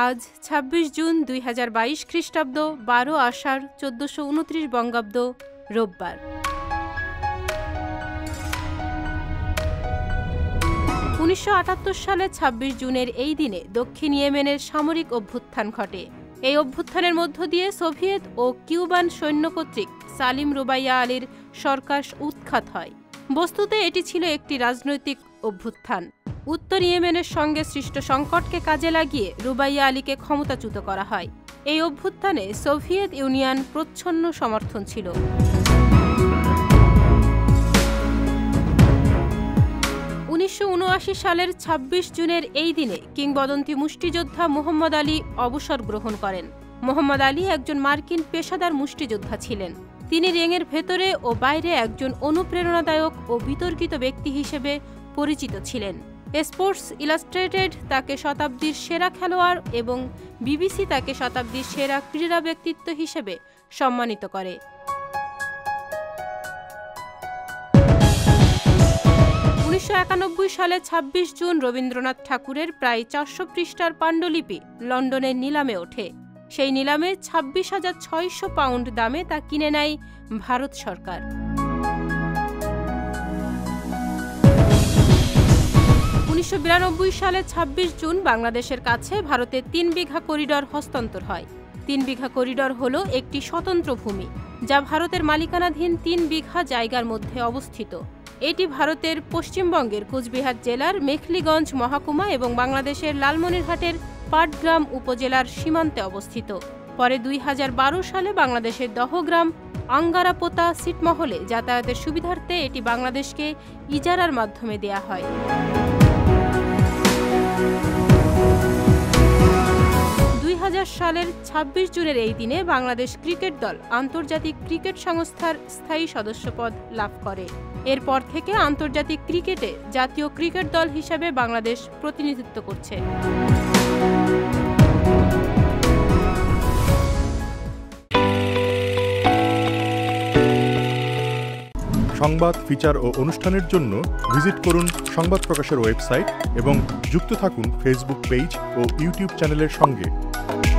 আজ ২৬ জুন ২০২২ খ্রিস্টাব্দ ১২ আষাঢ় ১৪২৯ বঙ্গাব্দ রোববার। ১৯৭৮ সালে ২৬ জুনের এই দিনে দক্ষিণ ইয়েমেনের সামরিক অভ্যুত্থান ঘটে। এই অভ্যুত্থানের মধ্য দিয়ে সোভিয়েত ও কিউবান সৈন্য কর্তৃক সালিম রুবাইয়া আলীর সরকার উৎখাত হয়। বস্তুতে এটি ছিল একটি রাজনৈতিক অভ্যুত্থান। উত্তর ইয়েমেনের সঙ্গে সৃষ্ট সংকটকে কাজে লাগিয়ে রুবাইয়া আলীকে ক্ষমতাচ্যুত করা হয়। এই অভ্যুত্থানে সোভিয়েত ইউনিয়ন প্রচ্ছন্ন সমর্থন ছিল। ১৯৭৯ সালের ২৬ জুনের এই দিনে কিংবদন্তি মুষ্টিযোদ্ধা মোহাম্মদ আলী অবসর গ্রহণ করেন। মোহাম্মদ আলী একজন মার্কিন পেশাদার মুষ্টিযোদ্ধা ছিলেন। তিনি রিংয়ের ভেতরে ও বাইরে একজন অনুপ্রেরণাদায়ক ও বিতর্কিত ব্যক্তি হিসেবে পরিচিত ছিলেন। স্পোর্টস ইলাস্ট্রেটেড তাকে শতাব্দীর সেরা খেলোয়াড় এবং বিবিসি তাকে শতাব্দীর সেরা ক্রীড়া ব্যক্তিত্ব হিসেবে সম্মানিত করে। ১৯৯১ সালে ২৬ জুন রবীন্দ্রনাথ ঠাকুরের প্রায় ৪০০ পৃষ্ঠার পাণ্ডুলিপি লন্ডনের নিলামে ওঠে। সেই নিলামে ২৬,৬০০ পাউন্ড দামে তা কিনে নেয় ভারত সরকার। ১৯৯২ সালে ২৬ জুন বাংলাদেশের কাছে ভারতের ৩ বিঘা করিডর হস্তান্তর হয়। ৩ বিঘা করিডর হল একটি স্বতন্ত্র ভূমি, যা ভারতের মালিকানাধীন ৩ বিঘা জায়গার মধ্যে অবস্থিত। এটি ভারতের পশ্চিমবঙ্গের কোচবিহার জেলার মেখলিগঞ্জ মহকুমা এবং বাংলাদেশের লালমনিরহাটের পাটগ্রাম উপজেলার সীমান্তে অবস্থিত। পরে ২০১২ সালে বাংলাদেশের দহগ্রাম আঙ্গারাপোতা ছিটমহলে যাতায়াতের সুবিধার্থে এটি বাংলাদেশকে ইজারার মাধ্যমে দেয়া হয়। ২০০০ সালের ২৬ জুনের এই দিনে বাংলাদেশ ক্রিকেট দল আন্তর্জাতিক ক্রিকেট সংস্থার স্থায়ী সদস্যপদ লাভ করে। এরপর থেকে আন্তর্জাতিক ক্রিকেটে জাতীয় ক্রিকেট দল হিসেবে বাংলাদেশ প্রতিনিধিত্ব করছে। সংবাদ, ফিচার ও অনুষ্ঠানের জন্য ভিজিট করুন সংবাদ প্রকাশের ওয়েবসাইট এবং যুক্ত থাকুন ফেসবুক পেজ ও ইউটিউব চ্যানেলের সঙ্গে।